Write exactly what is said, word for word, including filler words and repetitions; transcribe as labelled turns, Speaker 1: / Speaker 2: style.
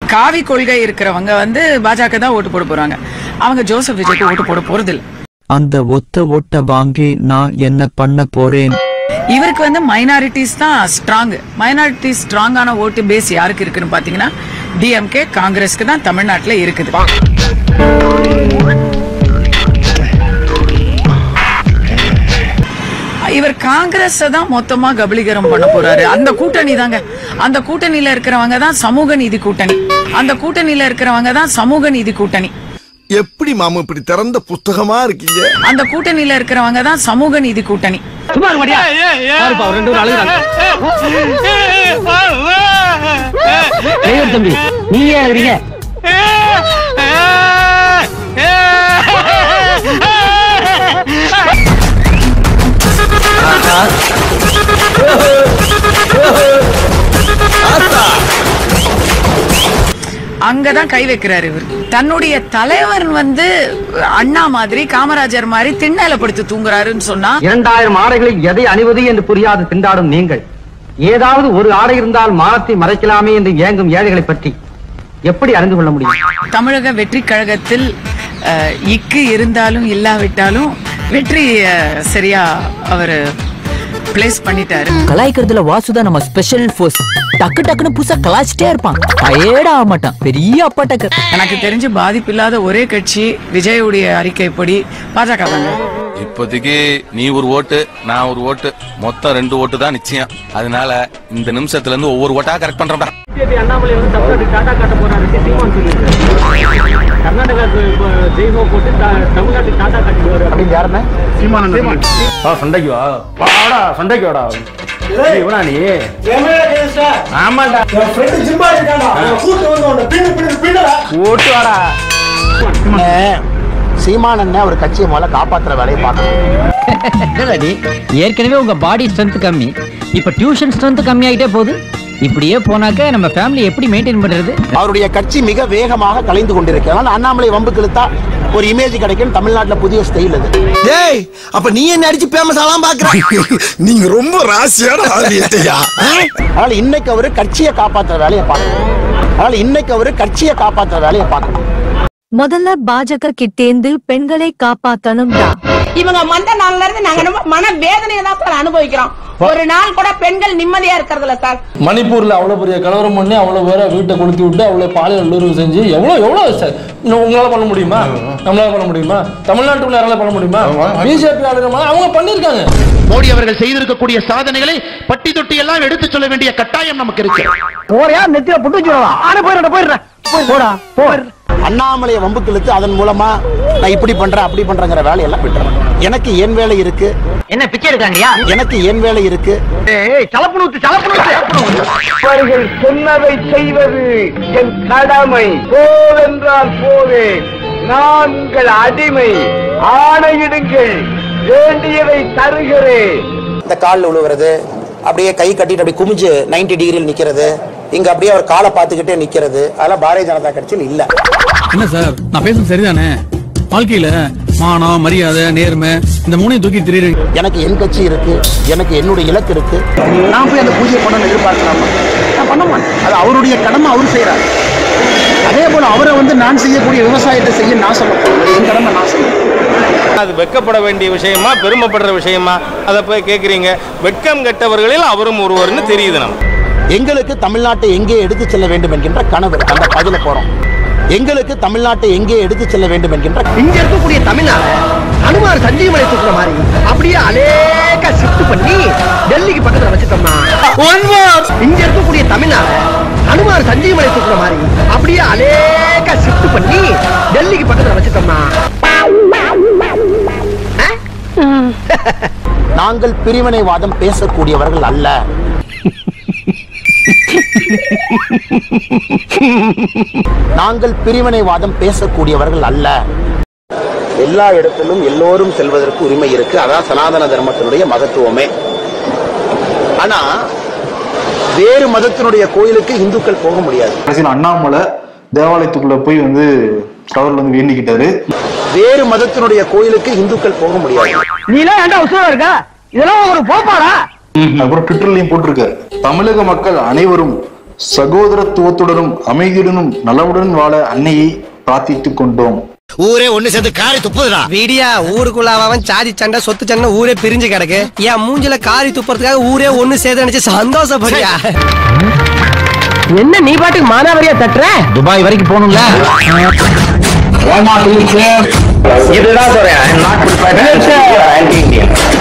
Speaker 1: காவி கொள்கை இருக்கிறவங்க வந்து பாஜக தான் ஓட்டு போட போறாங்க. அவங்க ஜோசப் விஜய்க்கு ஓட்டு போட போறது இல்ல.
Speaker 2: அந்த ஒத்த ஓட்ட வாங்கி நான் என்ன பண்ண போறேன்?
Speaker 1: இவருக்கு வந்து மைனாரிட்டிஸ் தான் ஸ்ட்ராங். மைனாரிட்டி ஸ்ட்ராங்கான ஓட்டு பேஸ் யாருக்கு இருக்குன்னு பாத்தீங்கன்னா டிஎம்கே காங்கிரஸ்க்கு தான் தமிழ்நாட்டுல இருக்குது. இவர் காங்கிரஸ் தான் மொத்தமா கபலீகரம் பண்ண போறாரு. அந்த கூட்டணி தாங்க, அந்த கூட்டணியில இருக்கிறவங்க தான் சமூக நீதி கூட்டணி. அந்த கூட்டணியில இருக்கிறவங்க தான் சமூக நீதி கூட்டணி.
Speaker 3: எப்படி மாமா இப்படி திறந்த புத்தகமா இருக்கீங்க?
Speaker 1: அந்த கூட்டணியில இருக்கிறவங்க தான் சமூக நீதி கூட்டணி.
Speaker 4: தம்பி நீங்க இருக்கீங்க
Speaker 1: அங்கதான் கை வைக்கிறாரு இவர். தன்னுடைய தலைவர் வந்து அண்ணா மாதிரி காமராஜர் மாதிரி திண்ணல படுத்து தூங்குறாருன்னு சொன்னா
Speaker 4: இரண்டாயிரம் ஆடைகளில் எதை அணிவது என்று புரியாது திண்டாடும் நீங்கள் ஏதாவது ஒரு ஆடை இருந்தால் மானத்தை மறைக்கலாமே என்று ஏங்கும் ஏழைகளை பற்றி எப்படி அறிந்து கொள்ள முடியும்?
Speaker 1: தமிழக வெற்றி கழகத்தில் இக்கு இருந்தாலும் இல்லாவிட்டாலும் வெற்றி சரியா அவரு பிளேஸ் பண்ணிட்டாரு.
Speaker 5: கலாய்க்கிறதுல வாசுதா நம்ம ஸ்பெஷல் ஃபோர்ஸ். டக்கு டக்குன்னு புதுசா கலாய்ச்சிட்டே இருப்பான். டயர்ட் ஆக மாட்டான். பெரிய அப்பாட்டக்கு.
Speaker 1: எனக்கு தெரிஞ்சு பாதிப்பில்லாத ஒரே கட்சி விஜயுடைய அறிக்கைப்படி பாஜக தாங்க.
Speaker 6: இப்போதைக்கு நீ ஒரு ஓட்டு நான் ஒரு ஓட்டு மொத்தம் ரெண்டு ஓட்டு தான் நிச்சயம். அதனால இந்த நிமிஷத்துல இருந்து ஒவ்வொரு ஓட்டா கரெக்ட் பண்றேன்.
Speaker 4: அண்ணாமலை வந்து தமிழ்நாட்டுக்கு டாடா காட்ட போறாரு சீமான் சொல்லியிருக்காரு. கர்நாடகாவுக்கு ஜெய்ஹோ போட்டு தமிழ்நாட்டுக்கு டாடா காட்டுவாரு அப்படின்னு யாருமே சீமான் சண்டைக்கு வா வாடா சண்டைக்கு வாடா இவனா நீ ஆமாடா ஓட்டு வாடா
Speaker 7: சீமான் என்ன ஒரு கட்சியை முதல்ல காப்பாத்துற வேலையை பார்க்கணும்.
Speaker 5: ஏற்கனவே உங்க பாடி ஸ்ட்ரென்த் கம்மி, இப்ப டியூஷன் ஸ்ட்ரென்த் கம்மி ஆகிட்டே போகுது. இப்படியே போனாக்க நம்ம ஃபேமிலி எப்படி மெயின்டைன் பண்றது?
Speaker 7: அவருடைய கட்சி மிக வேகமாக கலைந்து கொண்டிருக்கிறார். அண்ணாமலை வம்புக்கு இழுத்தா ஒரு இமேஜ் கிடைக்கும். தமிழ்நாட்டுல புதிய ஸ்டைல் அது.
Speaker 3: டேய் அப்ப நீ என்ன அடிச்சு ஃபேமஸ் ஆலாம் பாக்குற? நீங்க ரொம்ப ராசியான ஆளியா.
Speaker 7: அதனால இன்னைக்கு அவரு கட்சியை காப்பாத்துற வேலையை பார்க்கணும். அதனால இன்னைக்கு அவரு கட்சியை காப்பாத்துற வேலையை பார்க்கணும்.
Speaker 8: முதல்ல பாஜக கிட்டேந்து பெண்களை காப்பாத்தணும்டா.
Speaker 9: இவங்க மந்த நாள்ல இருந்து நாங்க மன வேதனையை தான் சார் அனுபவிக்கிறோம். ஒரு நாள் கூட பெண்கள் நிம்மதியா இருக்கிறதுல சார்.
Speaker 10: மணிப்பூர்ல அவ்வளவு பெரிய கலவரம் பண்ணி அவ்வளவு பேரை வீட்டை கொளுத்தி விட்டு அவ்வளவு பாலியல் வல்லுறவு செஞ்சு எவ்வளவு எவ்வளவு சார் உங்களால பண்ண முடியுமா? நம்மளால பண்ண முடியுமா? தமிழ்நாட்டுக்குள்ள யாரால பண்ண முடியுமா? பிஜேபி ஆளுநர் அவங்க பண்ணிருக்காங்க.
Speaker 7: மோடி அவர்கள் செய்திருக்கக்கூடிய சாதனைகளை பட்டி தொட்டி எல்லாம் எடுத்து சொல்ல வேண்டிய கட்டாயம் நமக்கு இருக்கு.
Speaker 4: போறியா நெத்தில புட்டு வச்சுடா. ஆனா போயிடுறேன் போயிடுறேன் போடா போ.
Speaker 7: அண்ணாமலையை வம்புக்கு இழுத்து அதன் மூலமா நான் இப்படி பண்றேன் அப்படி பண்றேங்கிற வேலையெல்லாம் விட்டுறேன். எனக்கு ஏன் வேலை இருக்கு?
Speaker 4: என்ன பிச்சை எடுக்காங்கயா?
Speaker 7: எனக்கு ஏன் வேலை இருக்கு?
Speaker 4: ஏய் சலப்புனூத்து சலப்புனூத்து சொன்னதை செய்வது என் கடமை. போவென்றால் போவே, நான் உங்கள் அடிமை. ஆணையிடுங்கள், வேண்டியதை தருகிறேன்.
Speaker 7: இந்த காலில் உழுவுறது, அப்படியே கை கட்டிட்டு அப்படி குமிஞ்சு நைன்டி டிகிரியில் நிக்கிறது, இங்க அப்படியே அவர் காலை பார்த்துக்கிட்டே நிக்கிறது, அதெல்லாம் பாரதிய ஜனதா கட்சியில் இல்ல.
Speaker 11: என்ன சார் நான் பேசுறது சரிதானே? வாழ்க்கையில மானம் மரியாதை நேர்மை இந்த மூணையும் தூக்கி திரியுறீங்க.
Speaker 7: எனக்கு என் கட்சி இருக்கு, எனக்கு என்னுடைய இலக்கு இருக்கு. நான் போய் அந்த பூஜை பண்ண எதிர்பார்க்கலாமா? நான் பண்ண மாட்டேன். அது அவருடைய கடமை, அவர் செய்யறாரு. அதே போல அவரை வந்து நான் செய்யக்கூடிய விவசாயத்தை செய்ய நான் சொல்ல போறேன். என் கடமை நான் செய்யறேன்.
Speaker 12: அது வெட்கப்பட வேண்டிய விஷயமா பெருமைப்படுற விஷயமா அதை போய் கேட்குறீங்க. வெட்கம் கெட்டவர்களில் அவரும் ஒருவர்னு தெரியுது. நம்ம
Speaker 7: எங்களுக்கு தமிழ்நாட்டை எங்கே எடுத்து செல்ல வேண்டும் என்கின்ற கனவு, அந்த பதில போறோம். எங்களுக்கு தமிழ்நாட்டை எங்கே எடுத்து செல்ல வேண்டும் என்கின்ற
Speaker 4: இங்க இருக்கக்கூடிய தமிழ்நாடு அனுமார் சஞ்சீவனை தூக்குற மாதிரி அப்படியே அலேக்கா ஷிஃப்ட் பண்ணி டெல்லிக்கு பக்கத்துல வச்சுட்டோம்னா இங்க இருக்கக்கூடிய தமிழ்நாடு அனுமார் சஞ்சீவனை தூக்குற மாதிரி அப்படியே அலேக்கா ஷிஃப்ட் பண்ணி டெல்லிக்கு பக்கத்துல வச்சுட்டோம்னா
Speaker 7: நாங்கள் பிரிவினைவாதம் பேசக்கூடியவர்கள் அல்ல. நாங்கள் பிரிவினைவாதம் பேசக்கூடியவர்கள் அல்ல. எல்லா இடத்திலும் எல்லோரும் செல்வதற்கு உரிமை இருக்கு. அதான் சனாதன தர்மத்தினுடைய மகத்துவமே. ஆனா வேறு மதத்தினுடைய கோயிலுக்கு இந்துக்கள் போக முடியாது.
Speaker 13: அண்ணாமலை தேவாலயத்துக்குள்ள போய் வந்து கடவுள் வந்து வேண்டிக்கிட்டாரு.
Speaker 7: வேறு மதத்தினுடைய கோயிலுக்கு இந்துக்கள் போக முடியாது.
Speaker 4: நீ எல்லாம் ஏன்டா உசுரா இருக்க? இதெல்லாம் ஒரு போப்பாடா.
Speaker 13: அப்புறம் ட்விட்டர்லயும் போட்டிருக்காரு, தமிழக மக்கள் அனைவரும் சகோதரத்துவத்துடனும் அமைதியுடனும் நலமுடன் வாழ அன்னையை பிரார்த்தித்துக் கொண்டோம்.
Speaker 4: ஊரே ஒண்ணு சேர்ந்து காரி துப்புதுடா. வீடியா ஊருக்குள்ள அவன் சாதி சண்டை சொத்து சண்டை ஊரே பிரிஞ்சு கிடக்கு. என் மூஞ்சில காரி துப்புறதுக்காக ஊரே ஒண்ணு சேர்ந்து நினைச்சு சந்தோஷப்படியா. என்ன நீ பாட்டுக்கு மானாவரியா தட்டுற?
Speaker 5: துபாய் வரைக்கும் போகணும்ல.
Speaker 12: இதுதான் சொல்றேன்.